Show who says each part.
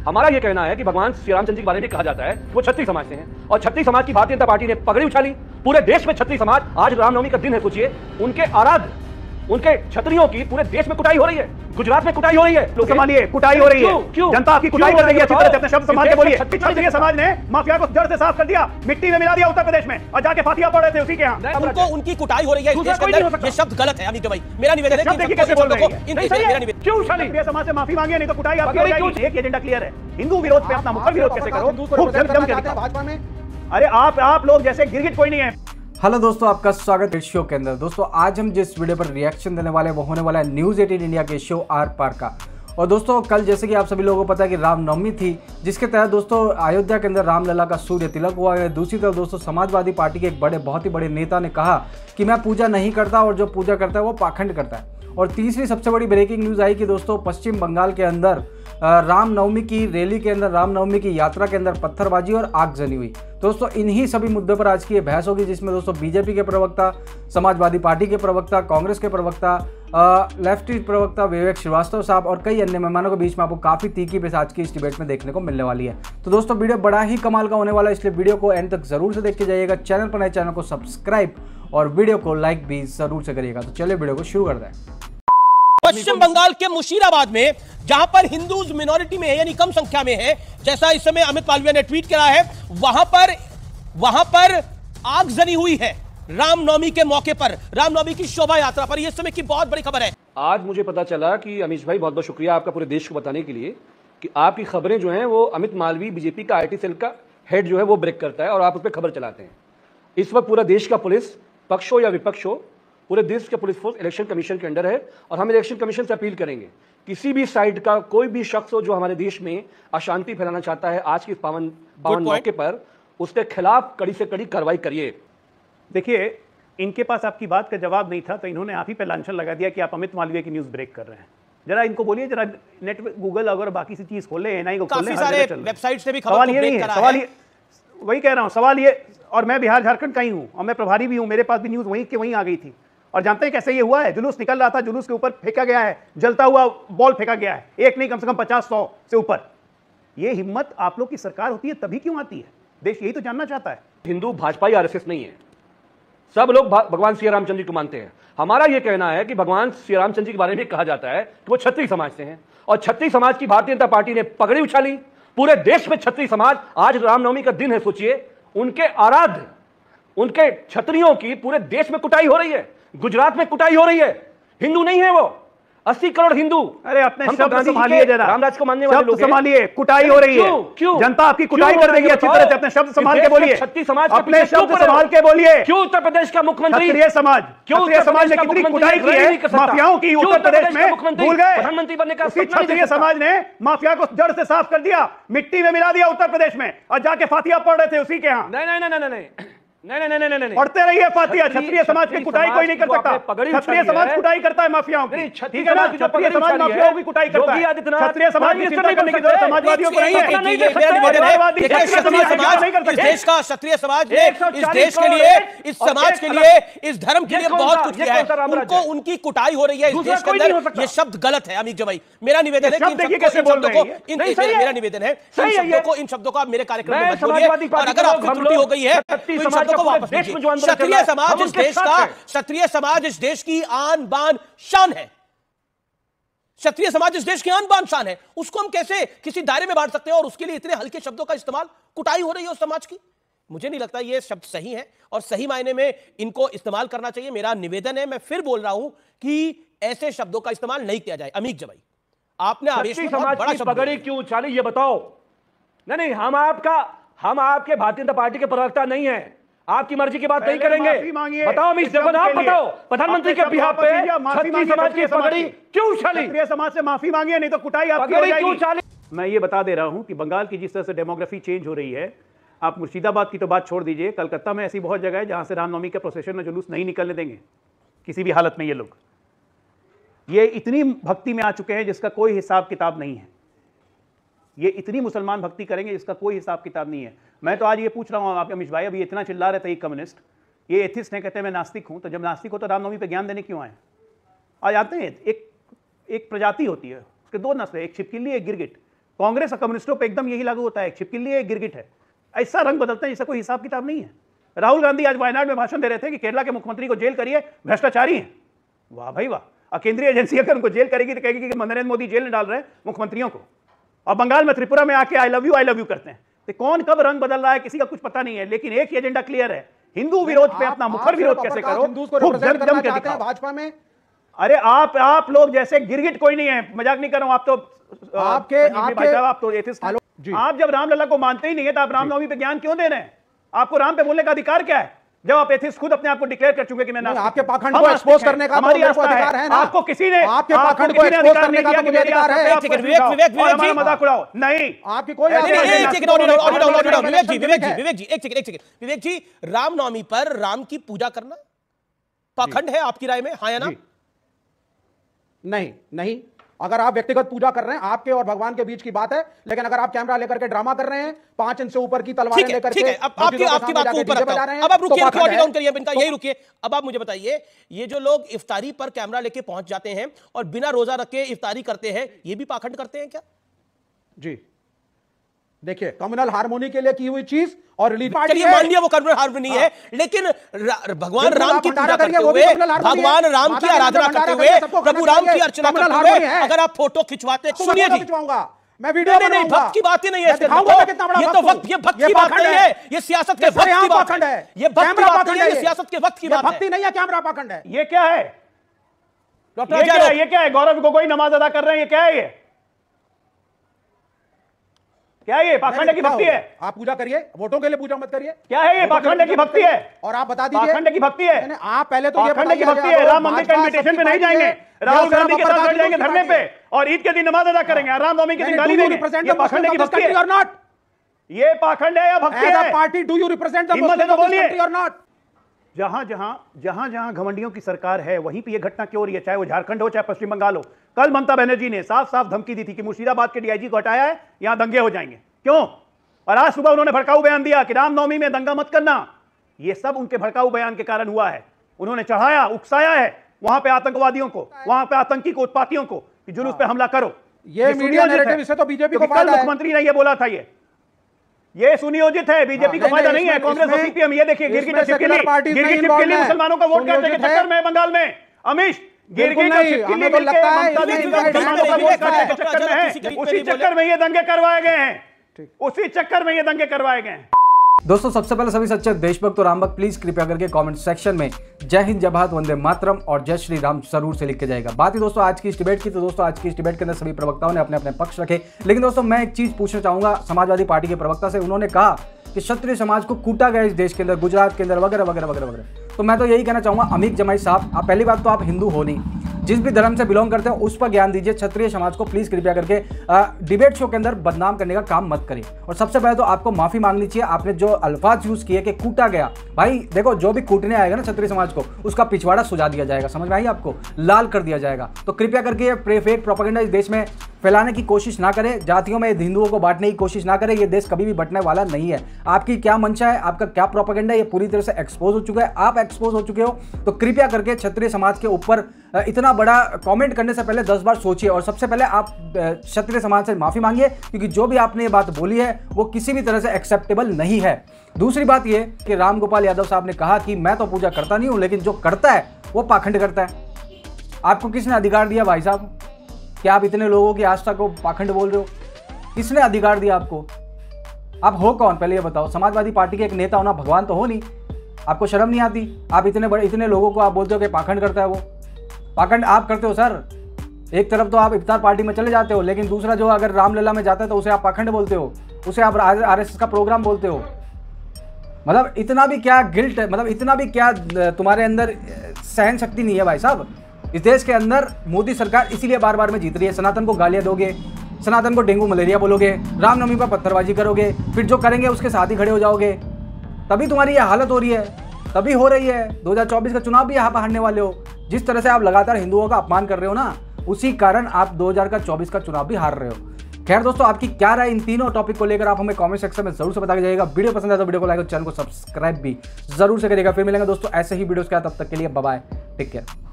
Speaker 1: हमारा ये कहना है कि भगवान श्री रामचंद्र जी के बारे में कहा जाता है कि वो क्षत्रिय समाज से हैं और क्षत्रिय समाज की भारतीय जनता पार्टी ने पगड़ी उछाली। पूरे देश में क्षत्रिय समाज, आज रामनवमी का दिन है, सोचिए उनके आराध्य, उनके क्षत्रियों की पूरे देश में कुटाई हो रही है। गुजरात में कुटाई हो रही है,
Speaker 2: लोग संभालिए, कुटाई हो रही है। क्यों? जनता आपकी कुटाई कर रही है। अच्छी तरह से अपने शब्द संभाल के बोलिए। क्षत्रिय समाज ने माफिया को जड़ से साफ कर दिया, मिट्टी में मिला दिया उत्तर प्रदेश में, और जाके फातिया पड़ रहे थे उसी के यहाँ।
Speaker 3: उनको उनकी कुटाई हो रही है। ये शब्द गलत है अमित भाई, मेरा निवेदन है कि
Speaker 2: देखिए कैसे बोल रहे हैं।
Speaker 1: क्यों
Speaker 2: क्षत्रिय समाज से माफी मांगिए, नहीं तो कुटाई आपकी हो जाएगी। एक एजेंडा क्लियर है, हिंदू विरोध पे अपना मुखर विरोध कैसे करो, खूब जम के भाजपा में। अरे आप लोग जैसे गिरगिट कोई नहीं है।
Speaker 4: हेलो दोस्तों, आपका स्वागत है शो के अंदर। दोस्तों आज हम जिस वीडियो पर रिएक्शन देने वाले हैं वो होने वाला है न्यूज़ 18 इंडिया के शो आर पार का। और दोस्तों कल जैसे कि आप सभी लोगों को पता है कि रामनवमी थी, जिसके तहत दोस्तों अयोध्या के अंदर रामलला का सूर्य तिलक हुआ है। दूसरी तरफ दोस्तों समाजवादी पार्टी के एक बहुत ही बड़े नेता ने कहा कि मैं पूजा नहीं करता और जो पूजा करता है वो पाखंड करता है। और तीसरी सबसे बड़ी ब्रेकिंग न्यूज़ आई कि दोस्तों पश्चिम बंगाल के अंदर रामनवमी की रैली के अंदर, रामनवमी की यात्रा के अंदर पत्थरबाजी और आगजनी हुई। दोस्तों इन्हीं सभी मुद्दों पर आज की ये बहस होगी, जिसमें दोस्तों बीजेपी के प्रवक्ता, समाजवादी पार्टी के प्रवक्ता, कांग्रेस के प्रवक्ता, लेफ्टिस्ट प्रवक्ता विवेक श्रीवास्तव साहब और कई अन्य मेहमानों के बीच में आपको काफ़ी तीखी पेश आज की इस डिबेट में देखने को मिलने वाली है। तो दोस्तों वीडियो बड़ा ही कमाल का होने वाला है, इसलिए वीडियो को एंड तक जरूर से देख के जाइएगा। चैनल पर नए चैनल को सब्सक्राइब और वीडियो को लाइक भी जरूर से करिएगा। तो चलिए वीडियो को शुरू करते हैं।
Speaker 3: पश्चिम बंगाल के मुशीराबाद में, जहां पर हिंदूज मिनॉरिटी में है, यानी कम संख्या में है, जैसा इस समय अमित मालवीय ने ट्वीट करा है, वहां पर आगजनी हुई है रामनवमी के मौके पर, रामनवमी की शोभा यात्रा पर। यह समय की बहुत बड़ी खबर है।
Speaker 1: आज मुझे पता चला कि अमीश भाई, बहुत बहुत शुक्रिया आपका पूरे देश को बताने के लिए कि आपकी खबरें जो हैं वो अमित मालवीय बीजेपी का आईटी सेल का हेड जो है वो ब्रेक करता है और आप उस पर खबर चलाते हैं। इस वक्त पूरा देश का पुलिस, पक्ष हो या विपक्ष हो, पूरे देश का पुलिस फोर्स इलेक्शन कमीशन के अंडर है। और हम इलेक्शन कमीशन से अपील करेंगे, किसी भी साइड का कोई भी शख्स हो जो हमारे देश में अशांति फैलाना चाहता है आज के पावन मौके पर, उसके खिलाफ कड़ी से कड़ी कार्रवाई करिए।
Speaker 2: देखिए, इनके पास आपकी बात का जवाब नहीं था तो इन्होंने आप ही पे लांछन लगा दिया कि आप अमित मालवीय की न्यूज़ ब्रेक कर रहे हैं। जरा इनको बोलिए, जरा नेट गूगल अगर बाकी सी चीज खोले, एनआई को खोले,
Speaker 3: काफी सारे वेबसाइट से भी खबर
Speaker 2: सवाल ये नहीं है, सवाल ये वही कह रहा हूँ, सवाल ये, और मैं बिहार झारखंड का ही हूँ और मैं प्रभारी भी हूँ, मेरे पास भी न्यूज़ वहीं के वहीं आ गई थी। और जानते हैं कैसे ये हुआ है? जुलूस निकल रहा था, जुलूस के ऊपर फेंका गया है, जलता हुआ बॉल फेंका गया है, एक नहीं कम से कम 50-100 से ऊपर। ये हिम्मत आप लोग की सरकार होती है तभी क्यों आती है? देश यही तो जानना चाहता है।
Speaker 1: हिंदू भाजपा या आरएसएस नहीं है, सब लोग भगवान श्री रामचंद्र जी को मानते हैं। हमारा यह कहना है कि भगवान श्री रामचंद्र जी के बारे में कहा जाता है कि वो क्षत्रिय समाज से हैं और क्षत्रिय समाज की भारतीय जनता पार्टी ने पगड़ी उछाली। पूरे देश में क्षत्रिय समाज, आज रामनवमी का दिन है, सोचिए उनके आराध्य, उनके क्षत्रियों की पूरे देश में कुटाई हो रही है। गुजरात में कुटाई हो रही है। हिंदू नहीं है वो, 80 करोड़ हिंदू।
Speaker 2: अरे अपने शब्द संभालिए, जरा
Speaker 1: रामराज को मानने वाले लोग
Speaker 2: संभालिए। कुटाई हो रही है, क्यों? जनता आपकी कुटाई कर देगी। अच्छी तरह से अपने शब्द संभाल के बोलिए,
Speaker 1: क्षत्रिय समाज
Speaker 2: अपने शब्द संभाल के बोलिए।
Speaker 1: क्यों उत्तर प्रदेश का मुख्यमंत्री,
Speaker 2: क्षत्रिय समाज, क्षत्रिय समाज ने कितनी कुटाई की है माफियाओं की उत्तर प्रदेश में, भूल गए?
Speaker 1: प्रधानमंत्री बनने का
Speaker 2: क्षत्रिय समाज ने माफिया को जड़ से साफ कर दिया, मिट्टी में मिला दिया उत्तर प्रदेश में, और जाके फातिया पड़ रहे थे उसी के यहाँ।
Speaker 1: नहीं,
Speaker 2: पढ़ते रहिए फातिया। क्षत्रिय समाज की कुटाई कोई नहीं कर सकता। क्षत्रिय समाज कुटाई करता है माफियाओं की, ठीक है ना? क्षत्रिय समाज माफियाओं की कुटाई करता है। क्षत्रिय समाज की चिंता करने की जरूरत समाजवादियों को नहीं है।
Speaker 3: इस देश का क्षत्रिय समाज ने इस देश के लिए, इस समाज के लिए, इस धर्म के लिए बहुत कुछ किया है। उनको उनकी कुटाई हो रही है इस देश के अंदर। ये शब्द गलत है अमित भाई, मेरा निवेदन है कि मेरा निवेदन है इन शब्दों को आप मेरे कार्यक्रम में मत बोलिए, और अगर आपकी त्रुटि हो गई है तो इन शब्दों को वापस लीजिए। क्षत्रिय समाज इस देश का, क्षत्रिय समाज इस देश की आन बान शान है। क्षत्रिय समाज इस देश की आन बान शान है, उसको हम कैसे किसी दायरे में बांट सकते हैं? और उसके लिए इतने हल्के शब्दों का इस्तेमाल, कुटाई हो रही है उस समाज की। मुझे नहीं लगता ये शब्द सही है और सही मायने में इनको इस्तेमाल करना चाहिए। मेरा निवेदन है, मैं फिर बोल रहा हूं कि ऐसे शब्दों का इस्तेमाल नहीं किया जाए। अमीक जवाई, आपने आवेश में
Speaker 1: समाज
Speaker 3: बड़ा
Speaker 1: की
Speaker 3: शब्द
Speaker 1: पगड़ी क्यों उछाली, ये बताओ। नहीं, हम आपके भारतीय जनता पार्टी के प्रवक्ता नहीं है, आपकी मर्जी की बात नहीं करेंगे। बताओ अमीश जवान, आप बताओ, प्रधानमंत्री के बिहाफ पे क्षत्रिय समाज की पगड़ी क्यों उछाली?
Speaker 2: क्षत्रिय समाज से माफी मांगिए, नहीं तो कुटाई आपकी हो जाएगी। मैं ये बता दे रहा हूं कि बंगाल की जिस तरह से डेमोग्राफी चेंज हो रही है, आप मुर्शिदाबाद की तो बात छोड़ दीजिए, कलकत्ता में ऐसी बहुत जगह है जहां से रामनवमी के प्रोसेशन में जुलूस नहीं निकलने देंगे किसी भी हालत में। ये लोग ये इतनी भक्ति में आ चुके हैं जिसका कोई हिसाब किताब नहीं है। ये इतनी मुसलमान भक्ति करेंगे जिसका कोई हिसाब किताब नहीं है। मैं तो आज ये पूछ रहा हूँ आप अमीश भाई, अभी इतना चिल्ला रहे थे एक कम्युनिस्ट, ये एथिस्ट ने कहते हैं मैं नास्तिक हूँ, तो जब नास्तिक हो तो रामनवमी पे ज्ञान देने क्यों आए? आज आते हैं, एक प्रजाति होती है, उसके दो नस्ल, एक छिपकली एक गिरगिट। कांग्रेस और कम्युनिस्टों पे एकदम यही लागू होता है, एक छिपकली है, एक गिरगिट है, ऐसा रंग बदलते हैं जिसका कोई हिसाब किताब नहीं है। राहुल गांधी आज वायनाड में भाषण दे रहे थे कि केरला के मुख्यमंत्री को जेल करिए, भ्रष्टाचारी हैं। वाह भाई वाह, और केंद्रीय एजेंसी अगर उनको जेल करेगी तो कहेगी कि नरेंद्र मोदी जेल में डाल रहे हैं मुख्यमंत्रियों को, और बंगाल में त्रिपुरा में आके आई लव यू करते हैं। तो कौन कब रंग बदल रहा है किसी का कुछ पता नहीं है, लेकिन एक ही एजेंडा क्लियर है, हिंदू विरोध पे अपना मुखर विरोध कैसे करो, जम के दिखाओ भाजपा में। अरे आप लोग जैसे गिरगिट कोई नहीं है, मजाक नहीं कर रहा हूं। आप तो आप तो एथिस्ट, आप जब रामलला को मानते ही नहीं है तो आप रामनवमी पे ज्ञान क्यों दे रहे हैं? आपको राम पे बोलने का अधिकार क्या है जब आप एथिस्ट खुद अपने आप को डिक्लेयर कर चुके कि मैं
Speaker 5: आपके पाखंड को एक्सपोज करने का हमारी अधिकार है ना?
Speaker 2: आपको किसी ने
Speaker 5: आपके पाखंड को एक्सपोज करने का मुझे अधिकार है।
Speaker 2: विवेक जी मजाक उड़ाओ नहीं,
Speaker 5: आपकी कोई
Speaker 3: विवेक जी, रामनवमी पर राम की पूजा करना पाखंड है आपकी राय में, हाँ या ना?
Speaker 5: नहीं, अगर आप व्यक्तिगत पूजा कर रहे हैं, आपके और भगवान के बीच की बात है, लेकिन अगर आप कैमरा लेकर के ड्रामा कर रहे हैं, 5 इंच से ऊपर की तलवारें लेकर के,
Speaker 3: अब आपकी बात को ऊपर रखता हूं। अब आप रुकिए, डाउन करिए इनका, यही रुकिए। अब आप मुझे बताइए, ये जो लोग इफ्तारी पर कैमरा लेके पहुंच जाते हैं और बिना रोजा रखे इफ्तारी करते हैं, ये भी पाखंड करते हैं क्या?
Speaker 5: जी देखिए, कम्युनल हार्मोनी के लिए की हुई चीज और रिलीजन,
Speaker 3: चलिए मान लिया वो कम्युनल हार्मोनी है, लेकिन भगवान राम की पूजा करते हुए, भगवान राम की आराधना करते हुए, प्रभु राम की अर्चना करते हुए अगर आप फोटो खिंचवाते, सुनिए जी,
Speaker 5: मैं वीडियो
Speaker 3: नहीं, भक्त की बात ही नहीं है, ये तो वक्त, ये भक्त की बात नहीं है, ये सियासत के वक्त की बात है, ये भक्त की बात नहीं है, ये सियासत के वक्त की बात है,
Speaker 5: भक्ति नहीं है, कैमरा पाखंड है।
Speaker 2: ये क्या है? ये क्या है? गौरव गोगोई नमाज अदा कर रहे हैं, ये क्या है? क्या है ये? पाखंड की भक्ति है?
Speaker 5: आप पूजा करिए, वोटों के लिए पूजा मत करिए।
Speaker 2: क्या है ये? पाखंड की भक्ति है।
Speaker 5: और आप बता दीजिए,
Speaker 2: पाखंड की भक्ति है।
Speaker 5: आप पहले तो ये
Speaker 2: पाखंड की भक्ति है। राम मंदिर का इन्विटेशन पे नहीं जाएंगे, राहुल गांधी के साथ बैठ जाएंगे धरने पे और ईद के दिन नमाज अदा करेंगे, रामनवमी के दिन गाली देंगे। ये पाखंड की भक्ति है और नॉट? ये पाखंड है या भक्ति है?
Speaker 5: Party do you represent the Muslim community और नॉट? जहां घमंडियों की सरकार है वहीं पे ये घटना क्यों हो रही है, चाहे वो झारखंड हो चाहे पश्चिम बंगाल हो। कल ममता बनर्जी ने साफ साफ धमकी दी थी कि मुर्शिदाबाद के डीआईजी को हटाया है, यहां दंगे हो जाएंगे। क्यों? और आज सुबह उन्होंने भड़काऊ बयान दिया कि रामनवमी में दंगा मत करना। ये सब उनके भड़काऊ बयान के कारण हुआ है। उन्होंने चढ़ाया, उकसाया है वहां पे आतंकवादियों को, वहां पे आतंकी को, उत्पातियों को कि जुलूस पे हमला करो। ये मीडिया नैरेटिव से तो बीजेपी को
Speaker 2: कल मुख्यमंत्री ने ये बोला था, ये सुनियोजित है, बीजेपी को फायदा नहीं है, कांग्रेस और सीपीएम। ये देखिए गिरगिट चिपकली मुसलमानों का वोट काटने के चक्कर में बंगाल में अमिश गिरगिट और चिपकली उसी चक्कर में ये दंगे करवाए गए हैं, उसी चक्कर में ये दंगे करवाए गए हैं।
Speaker 4: दोस्तों सबसे पहले सभी सच्चे देशभक्त और रामभक्त प्लीज कृपया करके कमेंट सेक्शन में जय हिंद, जय भारत, वंदे मातरम और जय श्री राम जरूर से लिख के जाएगा। बात ही दोस्तों आज की इस डिबेट की, तो दोस्तों आज की इस डिबेट के अंदर सभी प्रवक्ताओं ने अपने अपने पक्ष रखे, लेकिन दोस्तों मैं एक चीज पूछना चाहूंगा समाजवादी पार्टी के प्रवक्ता से। उन्होंने कहा कि क्षत्रिय समाज को कूटा गया इस देश के अंदर, गुजरात के अंदर वगैरह वगैरह वगैरह वगैरह। तो मैं तो यही कहना चाहूंगा अमीक जमाई साहब, आप पहली बात तो आप हिंदू हो नहीं, जिस भी धर्म से बिलोंग करते हैं उस पर ज्ञान दीजिए। क्षत्रिय समाज को प्लीज कृपया करके डिबेट शो के अंदर बदनाम करने का काम मत करिए। और सबसे पहले तो आपको माफी मांगनी चाहिए, आपने जो अल्फाज यूज किए कि कूटा गया, भाई देखो जो भी कूटने आएगा ना क्षत्रिय समाज को, उसका पिछवाड़ा सुझा दिया जाएगा, समझ में आई आपको, लाल कर दिया जाएगा। तो कृपया करके ये फेक प्रोपेगेंडा इस देश में फैलाने की कोशिश ना करें, जातियों में हिंदुओं को बांटने की कोशिश ना करें। ये देश कभी भी बंटने वाला नहीं है। आपकी क्या मंशा है, आपका क्या प्रोपेगेंडा है, ये पूरी तरह से एक्सपोज हो चुका है, आप एक्सपोज हो चुके हो। तो कृपया करके क्षत्रिय समाज के ऊपर इतना बड़ा कमेंट करने से पहले 10 बार सोचिए और सबसे पहले आप क्षत्रिय समाज से माफी मांगिए, क्योंकि जो भी आपने ये बात बोली है वो किसी भी तरह से एक्सेप्टेबल नहीं है। दूसरी बात ये कि राम गोपाल यादव साहब ने कहा कि मैं तो पूजा करता नहीं हूं, लेकिन जो करता है वो पाखंड करता है। आपको किसने अधिकार दिया भाई साहब कि आप इतने लोगों की आस्था को पाखंड बोल रहे हो? किसने अधिकार दिया आपको? आप हो कौन पहले ये बताओ? समाजवादी पार्टी के एक नेता होना भगवान तो हो नहीं, आपको शर्म नहीं आती? आप इतने लोगों को आप बोलते हो कि पाखंड करता है। वो पाखंड आप करते हो सर। एक तरफ तो आप इफ्तार पार्टी में चले जाते हो, लेकिन दूसरा जो अगर रामलला में जाता है तो उसे आप पाखंड बोलते हो, उसे आप आरएसएस का प्रोग्राम बोलते हो। मतलब इतना भी क्या गिल्ट है, मतलब इतना भी क्या तुम्हारे अंदर सहन शक्ति नहीं है भाई साहब? इस देश के अंदर मोदी सरकार इसीलिए बार बार में जीत रही है। सनातन को गालियां दोगे, सनातन को डेंगू मलेरिया बोलोगे, रामनवमी पर पत्थरबाजी करोगे, फिर जो करेंगे उसके साथ ही खड़े हो जाओगे, तभी तुम्हारी ये हालत हो रही है, तभी हो रही है। 2024 का चुनाव भी यहाँ पर हारने वाले हो। जिस तरह से आप लगातार हिंदुओं का अपमान कर रहे हो ना, उसी कारण आप 2024 का चुनाव भी हार रहे हो। खैर दोस्तों, आपकी क्या राय इन तीनों टॉपिक को लेकर आप हमें कमेंट सेक्शन में जरूर से बता के जाइएगा। वीडियो पसंद है तो वीडियो को लाइक और चैनल को सब्सक्राइब भी जरूर से करिएगा। फिर मिलेंगे दोस्तों ऐसे ही वीडियोस के साथ, तब तक के लिए बाय बाय, टेक केयर।